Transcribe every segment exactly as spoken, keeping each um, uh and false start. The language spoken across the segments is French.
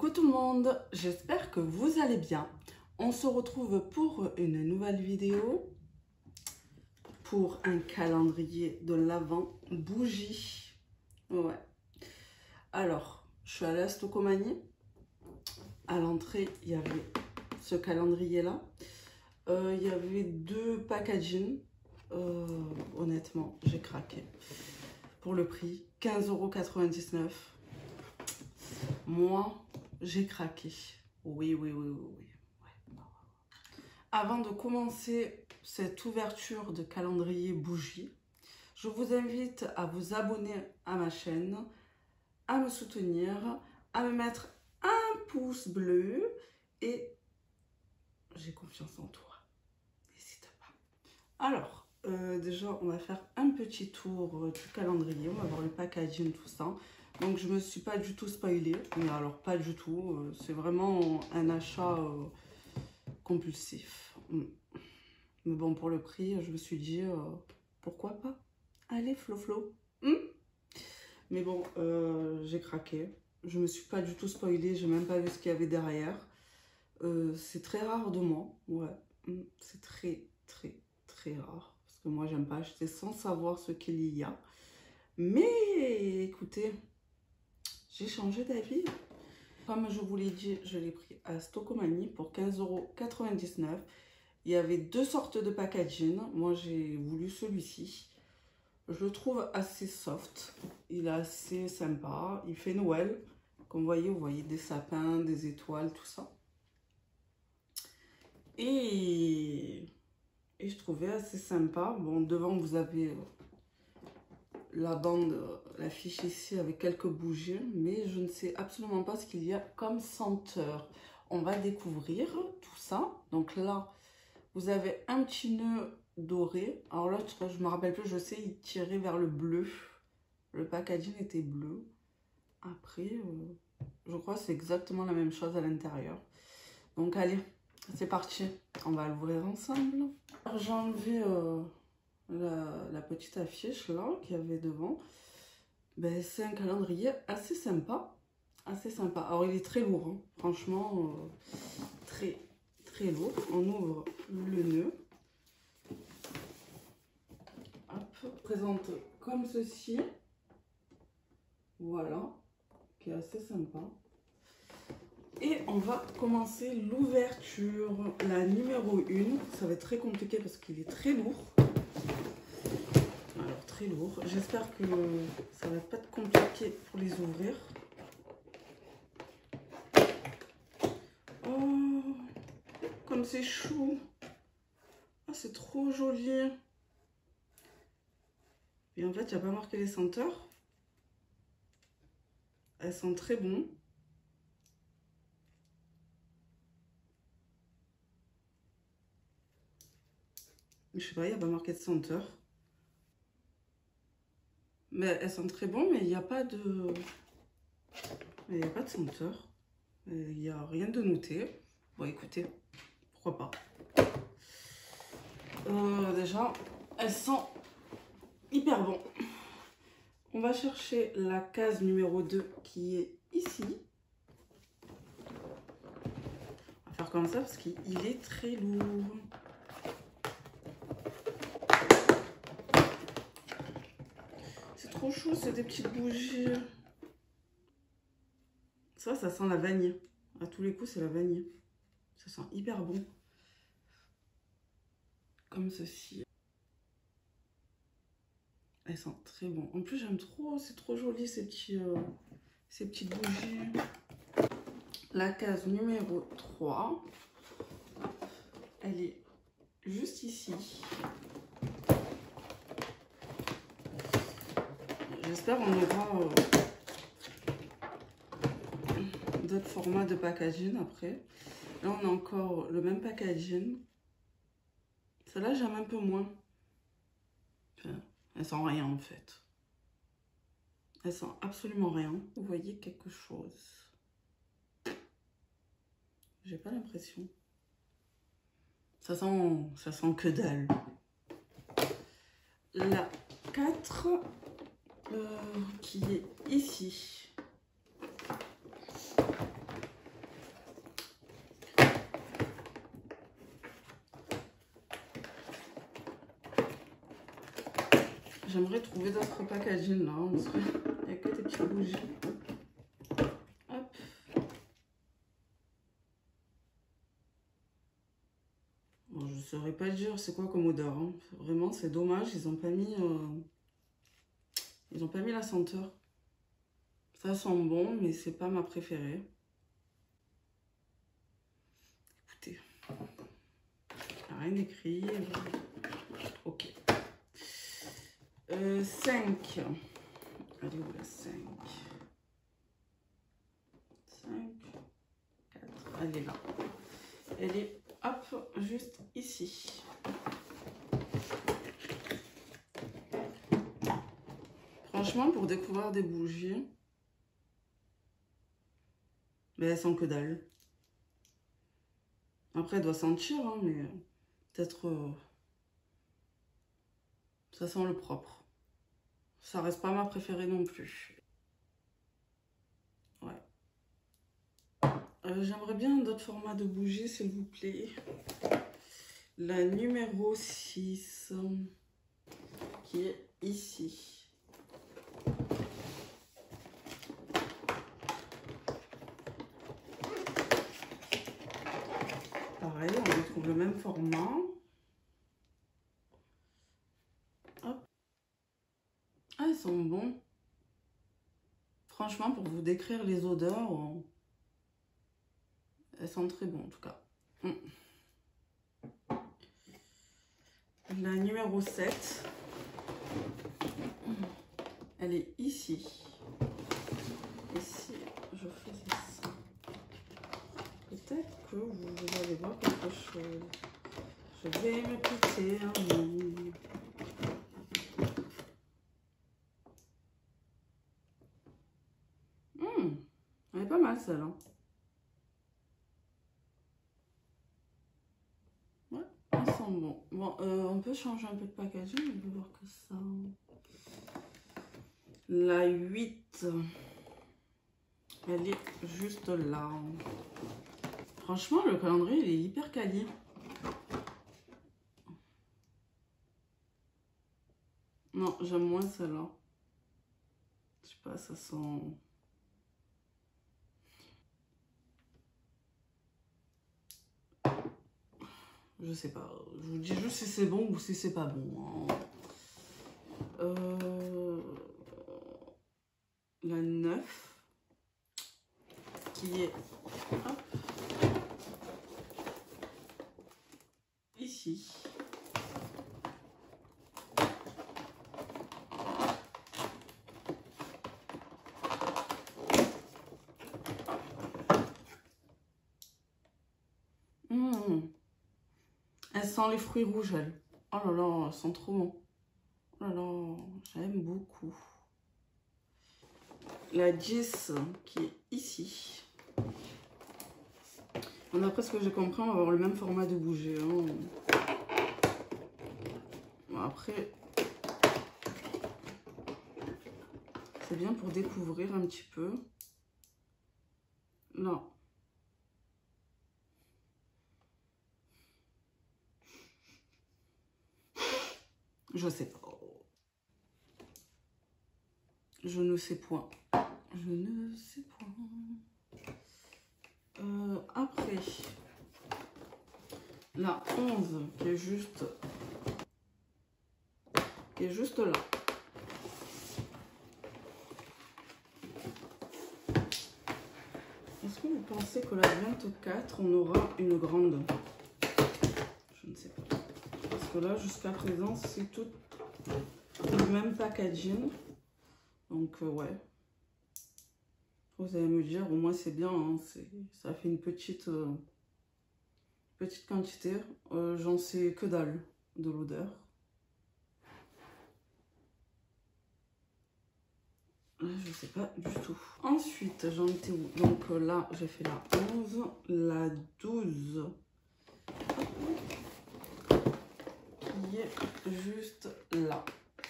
Coucou tout le monde, j'espère que vous allez bien. On se retrouve pour une nouvelle vidéo pour un calendrier de l'Avent bougie. Ouais. Alors, je suis allée à Stocomanie. À l'entrée, il y avait ce calendrier-là. Euh, il y avait deux packaging. Euh, honnêtement, j'ai craqué. Pour le prix, quinze euros quatre-vingt-dix-neuf. Moi, j'ai craqué. Oui, oui, oui, oui, oui. Ouais. Avant de commencer cette ouverture de calendrier bougie, je vous invite à vous abonner à ma chaîne, à me soutenir, à me mettre un pouce bleu et j'ai confiance en toi. N'hésite pas. Alors, euh, déjà, on va faire un petit tour du calendrier. On va voir le packaging, tout ça. Donc, je ne me suis pas du tout spoilée. Mais alors, pas du tout. Euh, C'est vraiment un achat euh, compulsif. Mm. Mais bon, pour le prix, je me suis dit, euh, pourquoi pas? Allez, Flo Flo. Mm. Mais bon, euh, j'ai craqué. Je ne me suis pas du tout spoilée. Je n'ai même pas vu ce qu'il y avait derrière. Euh, C'est très rare de moi. Ouais. Mm. C'est très, très, très rare. Parce que moi, j'aime pas acheter sans savoir ce qu'il y a. Mais écoutez, j'ai changé d'avis. Comme je vous l'ai dit, je l'ai pris à Stocomanie pour quinze euros quatre-vingt-dix-neuf. Il y avait deux sortes de packaging. Moi, j'ai voulu celui-ci. Je le trouve assez soft. Il est assez sympa. Il fait Noël. Comme vous voyez, vous voyez des sapins, des étoiles, tout ça. Et, et je trouvais assez sympa. Bon, devant, vous avez la bande, l'affiche ici avec quelques bougies, mais je ne sais absolument pas ce qu'il y a comme senteur. On va découvrir tout ça. Donc là, vous avez un petit nœud doré. Alors l'autre, je ne me rappelle plus, je sais, il tirait vers le bleu. Le packaging était bleu. Après, euh, je crois que c'est exactement la même chose à l'intérieur. Donc allez, c'est parti. On va l'ouvrir ensemble. J'ai enlevé... Euh, La, la petite affiche là qu'il y avait devant. Ben, c'est un calendrier assez sympa, assez sympa. Alors il est très lourd, hein. Franchement, euh, très très lourd. On ouvre le nœud. Hop, présente comme ceci. Voilà, qui est assez sympa. Et on va commencer l'ouverture. La numéro un, ça va être très compliqué parce qu'il est très lourd. Alors très lourd. J'espère que ça va pas être compliqué pour les ouvrir. Oh, comme c'est chou. Ah, c'est trop joli. Et en fait, il n'y a pas marqué les senteurs. Elles sentent très bon. Je sais pas, il n'y a pas marqué de senteur. Mais elles sentent très bon, mais il n'y a pas de... Il n'y a pas de senteur. Il n'y a rien de noté. Bon, écoutez, pourquoi pas. Euh, déjà, elles sentent hyper bon. On va chercher la case numéro deux qui est ici. On va faire comme ça parce qu'il est très lourd. C'est trop chaud, c'est des petites bougies. Ça, ça sent la vanille. À tous les coups, c'est la vanille. Ça sent hyper bon. Comme ceci. Elles sentent très bon. En plus, j'aime trop. C'est trop joli, ces, petits, euh, ces petites bougies. La case numéro trois. Elle est juste ici. J'espère qu'on aura euh, d'autres formats de packaging après. Là, on a encore le même packaging. Celle-là, j'aime un peu moins. Enfin, elle sent rien en fait. Elle sent absolument rien. Vous voyez quelque chose? J'ai pas l'impression. Ça sent, ça sent que dalle. La quatre euh, qui est ici. J'aimerais trouver d'autres packaging là. Parce qu'il n'y a que des petites bougies. Hop. Bon, je ne saurais pas dire c'est quoi comme odeur. Hein. Vraiment, c'est dommage. Ils n'ont pas mis... Euh... Ils n'ont pas mis la senteur. Ça sent bon, mais c'est pas ma préférée. Écoutez. Rien écrit. Ok. Euh, cinq. Allez, où la cinq? cinq, quatre. Elle est là. Elle est, hop, juste ici. Franchement, pour découvrir des bougies, mais elles sont que dalle. Après, elle doit sentir, hein, mais peut-être... Euh, ça sent le propre. Ça reste pas ma préférée non plus. Ouais. Euh, J'aimerais bien d'autres formats de bougies, s'il vous plaît. La numéro six, qui est ici. Pareil, on retrouve le même format. Hop. Ah, ils sont bons. Franchement, pour vous décrire les odeurs, on... elles sont très bonnes en tout cas. Mm. La numéro sept, elle est ici. Ici, je faisais ça. Peut-être que vous, vous allez voir quelque chose. Je vais m'écouter un mot. Hum, elle est pas mal celle-là. Ouais, elles sont bons. Bon, euh, on peut changer un peu de packaging, on peut voir que ça. La huit, elle est juste là. Franchement, le calendrier, il est hyper quali. Non, j'aime moins celle-là. Je sais pas, ça sent... Je sais pas. Je vous dis juste si c'est bon ou si c'est pas bon. Hein. Euh... La neuf, qui est... Hop. Ici. Mmh. Elles sentent les fruits rouges, elles. Oh là là, elles sont trop bons. Oh là là, j'aime beaucoup. La dix, qui est ici. D'après ce que j'ai compris, on va avoir le même format de bougie. Hein. Bon, après, c'est bien pour découvrir un petit peu. Non. Je sais pas. Je ne sais point. Je ne sais point. Euh, après, la onze qui est juste, qui est juste là. Est-ce que vous pensez que la vingt-quatre, on aura une grande? Je ne sais pas. Parce que là, jusqu'à présent, c'est tout le même packaging. Donc, euh, ouais. Vous allez me dire, au moins c'est bien, hein, ça fait une petite, euh, petite quantité. Euh, J'en sais que dalle de l'odeur. Là, je sais pas du tout. Ensuite, j'en étais où? Donc là, j'ai fait la onze, la douze. Qui est juste là.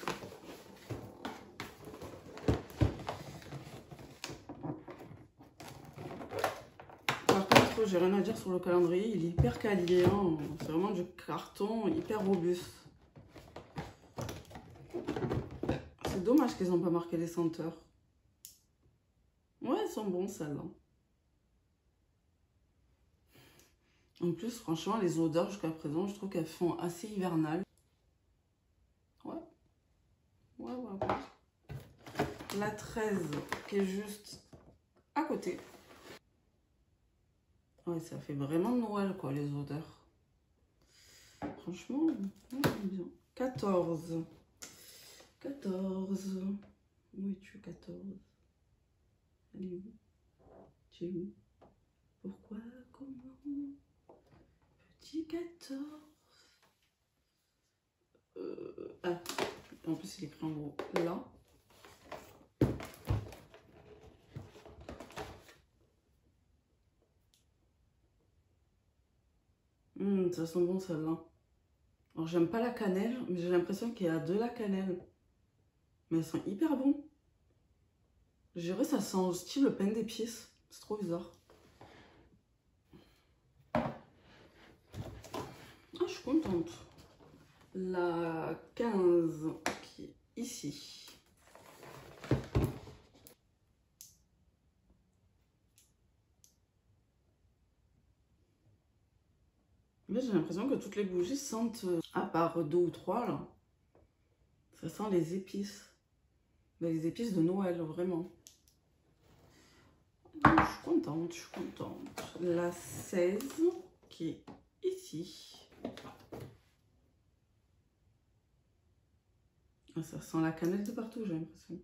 J'ai rien à dire sur le calendrier, il est hyper quali, hein. C'est vraiment du carton hyper robuste. C'est dommage qu'ils n'ont pas marqué les senteurs. Ouais, elles sont bonnes celles-là. En plus, franchement, les odeurs jusqu'à présent, je trouve qu'elles font assez hivernales. Ouais. Ouais, ouais, ouais. La treize qui est juste à côté. Ouais, ça fait vraiment Noël, quoi, les odeurs. Franchement, ouais, bien. quatorze. quatorze. Où es-tu, quatorze? Elle est où? Tu es où? Pourquoi? Comment? Petit quatorze. Euh, ah, en plus, il est écrit en gros là. Mmh, ça sent bon celle-là. Alors, j'aime pas la cannelle, mais j'ai l'impression qu'il y a de la cannelle. Mais elles sont hyper bon. Je dirais ça sent style le pain d'épices. C'est trop bizarre. Ah, je suis contente. La quinze qui est ici. Mais j'ai l'impression que toutes les bougies sentent, à part deux ou trois là, ça sent les épices. Mais les épices de Noël, vraiment. Je suis contente, je suis contente. La seize qui est ici. Ah, ça sent la cannelle de partout, j'ai l'impression.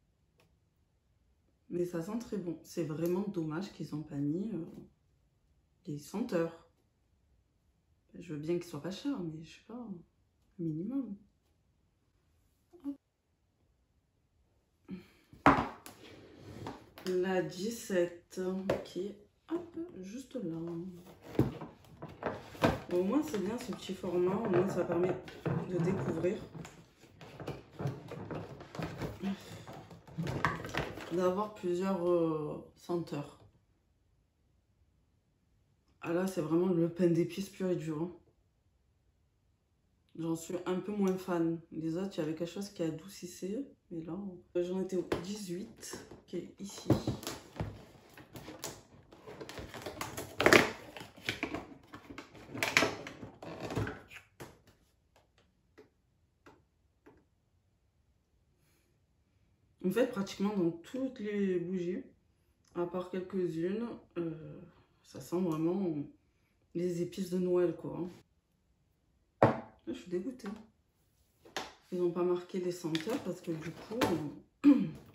Mais ça sent très bon. C'est vraiment dommage qu'ils n'ont pas mis euh, des senteurs. Je veux bien qu'ils soient pas chers, mais je sais pas, un minimum. Hop. La dix-sept qui est hop, juste là. Bon, au moins c'est bien ce petit format, au moins ça permet de découvrir. D'avoir plusieurs euh, senteurs. Ah là, c'est vraiment le pain d'épices pur et dur. Hein. J'en suis un peu moins fan. Les autres, il y avait quelque chose qui adoucissait. Mais là, j'en étais au dix-huit, qui est ici. En fait, pratiquement dans toutes les bougies, à part quelques-unes, euh, ça sent vraiment les épices de Noël, quoi. Là, je suis dégoûtée. Ils n'ont pas marqué les senteurs parce que du coup, on,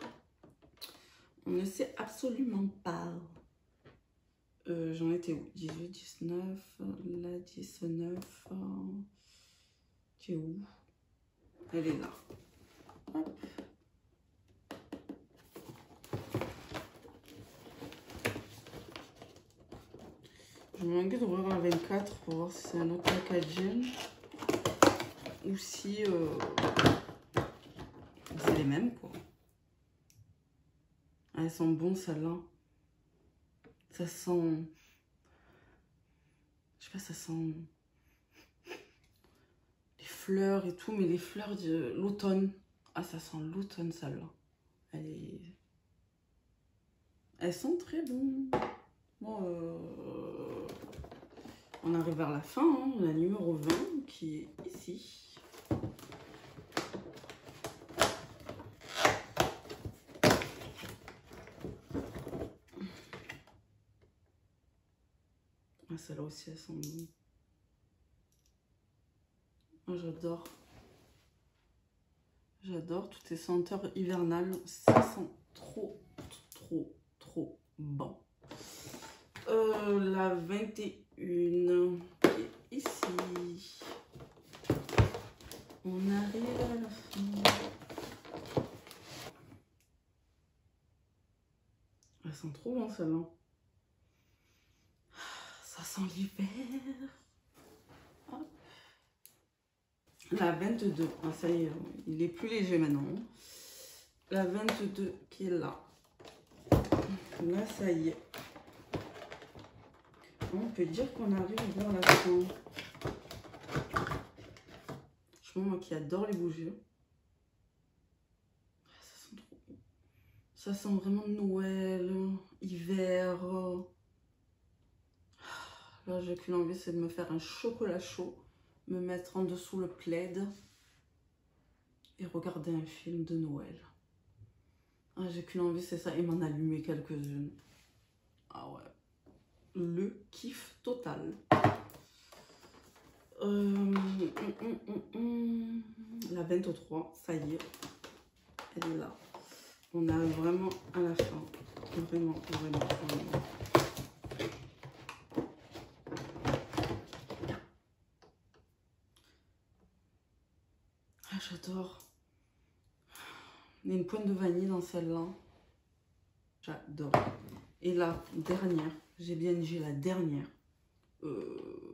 on ne sait absolument pas. Euh, J'en étais où? dix-huit, dix-neuf, la dix-neuf. Tu es où? Elle est là. Hop. Je me manque d'ouvrir la vingt-quatre pour voir si c'est un autre packaging ou si euh, c'est les mêmes, quoi. Ah, elles sont bonnes celles-là. Ça sent... Je sais pas, ça sent... les fleurs et tout, mais les fleurs de l'automne. Ah, ça sent l'automne celle-là. Elle est... Elles sont très bonnes. Bon, euh... on arrive vers la fin, hein, la numéro vingt qui est ici. Ah, celle-là aussi, elles sont bonnes. Moi, j'adore. J'adore toutes ces senteurs hivernales. Ça sent trop, trop, trop bon. Euh, la vingt et une qui est ici. On arrive à la fin. Elles sont trop bonnes celles-là. Ça sent l'hiver. La vingt-deux. Ah, ça y est, il est plus léger maintenant. La vingt-deux qui est là. Là, ça y est. On peut dire qu'on arrive vers la fin. Franchement, moi qui adore les bougies. Ça sent vraiment Noël, hiver. Là, j'ai qu'une envie, c'est de me faire un chocolat chaud, me mettre en dessous le plaid et regarder un film de Noël. Ah, j'ai qu'une envie, c'est ça, et m'en allumer quelques-unes. Ah ouais, le kiff total. Euh, hum, hum, hum, hum. La vingt-trois, ça y est, elle est là. On arrive vraiment à la fin. Vraiment, vraiment, vraiment. Ah, j'adore. Il y a une pointe de vanille dans celle-là. J'adore. Et la dernière, j'ai bien dit la dernière. Euh,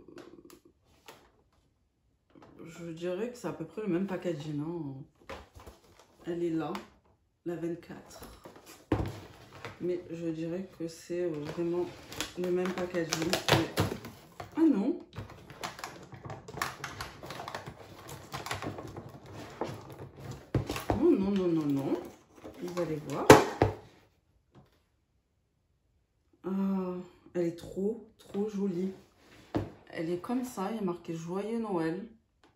je dirais que c'est à peu près le même packaging. Hein. Elle est là, la vingt-quatre. Mais je dirais que c'est vraiment le même packaging. Ah non! Non, non, non, non, non. Vous allez voir. Ah, elle est trop, trop jolie. Elle est comme ça, il y a marqué Joyeux Noël.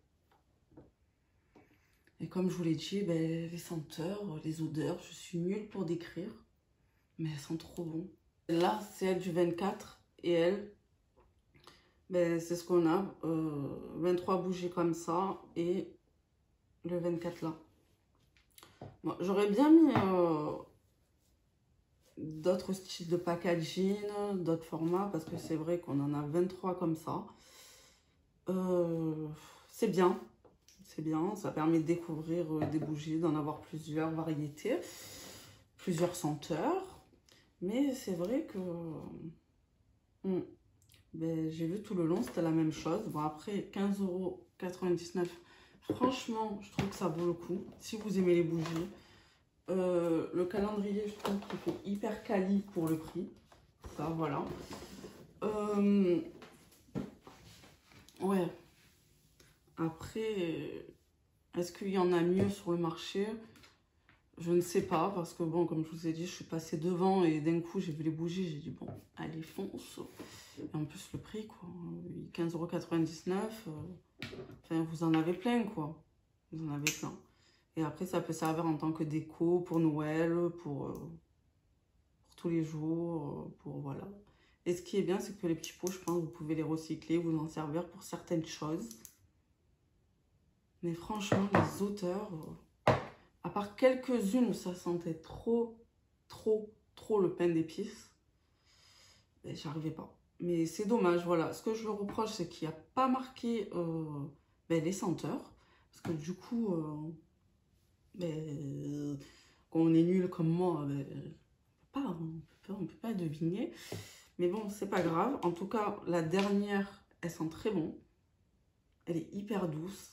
Et comme je vous l'ai dit, ben, les senteurs, les odeurs, je suis nulle pour décrire. Mais elles sont trop bon. Là, c'est elle du vingt-quatre. Et elle, ben, c'est ce qu'on a. Euh, vingt-trois bougies comme ça. Et le vingt-quatre là. Bon, j'aurais bien mis euh, d'autres styles de packaging, d'autres formats. Parce que c'est vrai qu'on en a vingt-trois comme ça. Euh, c'est bien. C'est bien, ça permet de découvrir des bougies, d'en avoir plusieurs variétés, plusieurs senteurs. Mais c'est vrai que hum, ben, j'ai vu tout le long, c'était la même chose. Bon, après, quinze euros quatre-vingt-dix-neuf, franchement, je trouve que ça vaut le coup. Si vous aimez les bougies, euh, le calendrier, je trouve qu'il fait hyper quali pour le prix. Ça, voilà. Euh, ouais. Après, est-ce qu'il y en a mieux sur le marché? Je ne sais pas, parce que bon, comme je vous ai dit, je suis passée devant et d'un coup, j'ai vu les bougies, j'ai dit bon, allez, fonce. Et en plus, le prix, quoi, quinze euros quatre-vingt-dix-neuf, euh, enfin, vous en avez plein, quoi. Vous en avez plein. Et après, ça peut servir en tant que déco pour Noël, pour, euh, pour tous les jours, euh, pour voilà. Et ce qui est bien, c'est que les petits pots, je pense, vous pouvez les recycler, vous en servir pour certaines choses. Mais franchement, les odeurs, euh, à part quelques-unes où ça sentait trop, trop, trop le pain d'épices, ben, j'arrivais pas. Mais c'est dommage, voilà. Ce que je le reproche, c'est qu'il n'y a pas marqué euh, ben, les senteurs. Parce que du coup, euh, ben, quand on est nul comme moi, ben, on ne peut, peut pas deviner. Mais bon, c'est pas grave. En tout cas, la dernière, elle sent très bon. Elle est hyper douce.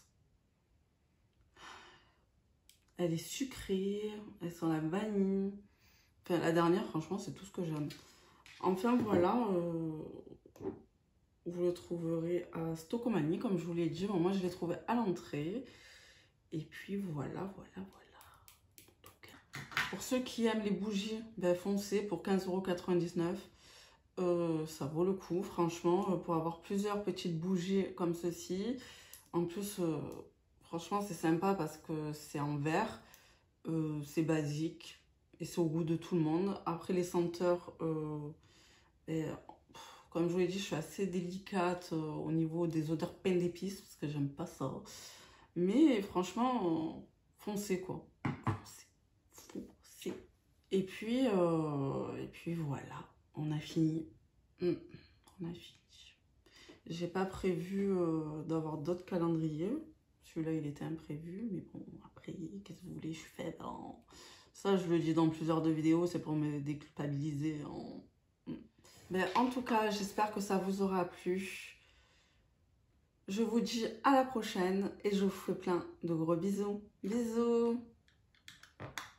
Elle est sucrée, elle sent la vanille. Enfin, la dernière, franchement, c'est tout ce que j'aime. Enfin, voilà. Euh, vous le trouverez à Stocomanie, comme je vous l'ai dit. Bon, moi, je l'ai trouvé à l'entrée. Et puis, voilà, voilà, voilà. Donc, pour ceux qui aiment les bougies, ben, foncez pour quinze euros quatre-vingt-dix-neuf. Euh, ça vaut le coup, franchement, pour avoir plusieurs petites bougies comme ceci. En plus... Euh, franchement, c'est sympa parce que c'est en verre, euh, c'est basique et c'est au goût de tout le monde. Après, les senteurs, euh, et, pff, comme je vous l'ai dit, je suis assez délicate euh, au niveau des odeurs pain d'épices parce que j'aime pas ça. Mais franchement, euh, foncez quoi. Foncez. Foncez. Et puis, euh, et puis voilà, on a fini. Mmh, on a fini. J'ai pas prévu euh, d'avoir d'autres calendriers. Celui-là, il était imprévu, mais bon, après, qu'est-ce que vous voulez, je suis faible. Hein. Ça, je le dis dans plusieurs de vidéos, c'est pour me déculpabiliser. Hein. Mais en tout cas, j'espère que ça vous aura plu. Je vous dis à la prochaine et je vous fais plein de gros bisous. Bisous!